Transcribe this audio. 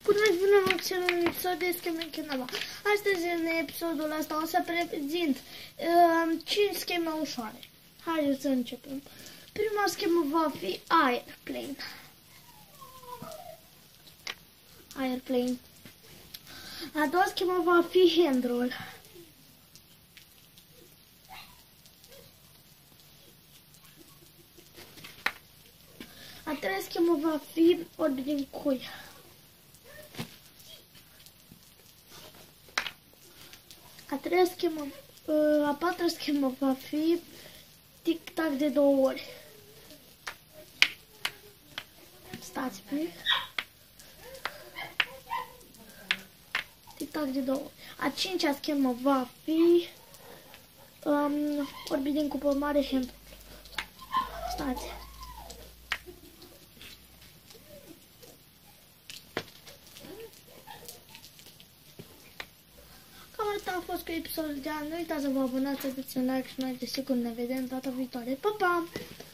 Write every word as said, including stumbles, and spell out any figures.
Bună și bună în un episod de scheme Chinava. Astăzi, în episodul ăsta, o să prezint uh, cinci scheme ușoare. Haideți să începem. Prima schemă va fi Airplane. Airplane. A doua schemă va fi Handroll. A treia schemă va fi Orbiting Coil. A treia schemă, a patra schemă va fi tic-tac de două ori. Stați un pic. Tic-tac de două ori. A cincea schemă va fi um, Orbiting cupă mare Handroll. Stați. Asta a fost cu episodul de an. Nu uitați să vă abonați, să dați un like și noi desigur ne vedem data viitoare. Pa, pa!